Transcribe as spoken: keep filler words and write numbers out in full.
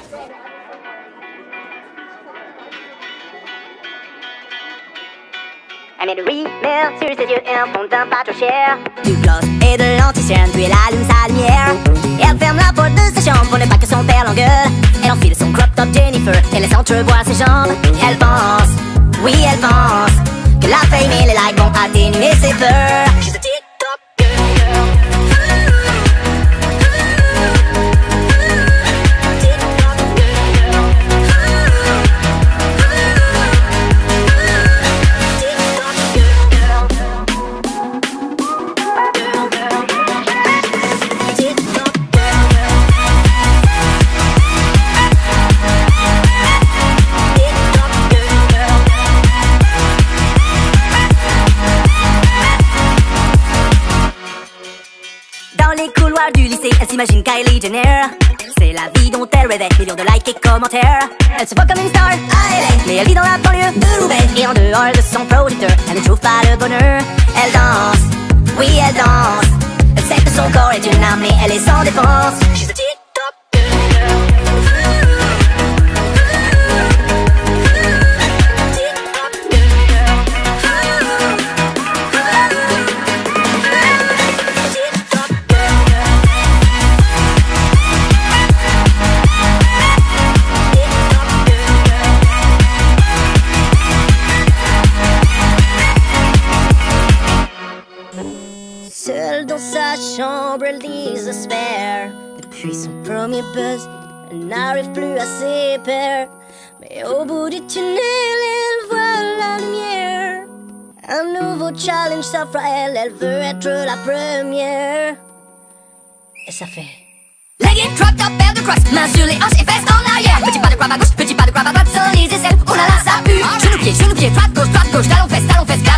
Elle met du rímel sur ses yeux et un fond d'un pas trop cher. Du gloss et de l'anti-cerne, puis elle allume sa lumière. Et elle ferme la porte de sa chambre pour ne pas que son père l'engueule. Elle enfile son crop top Jennifer et laisse entrevoir ses jambes. Elle pense, oui elle pense, que la fame et les likes vont atténuer ses peurs. She's a TikTok girl. Dans les couloirs du lycée, elle s'imagine Kylie Jenner. C'est la vie dont elle rêvait, millions de likes et commentaires. Elle se voit comme une star à L A, mais elle vit dans la banlieue de Roubaix. Et en dehors de son producteur, elle ne trouve pas le bonheur. Elle danse, oui elle danse. Elle sait que son corps est une arme, mais elle est sans défense. She's a TikTok girl. Seule dans sa chambre, elle désespère. Depuis son premier buzz, elle n'arrive plus à ses pairs. Mais au bout du tunnel, elle voit la lumière. Un nouveau challenge s'offre à elle, elle veut être la première. Et ça fait legging, crop top, paire de crocs, main sur les hanches et fesses en arrière. Petit pas de crabe à gauche, petit pas de crabe à droite, sans les aisselles, oh là là ça pue. Genou pied, genou pied, droite gauche, droite gauche, talon fesse, talon fesse,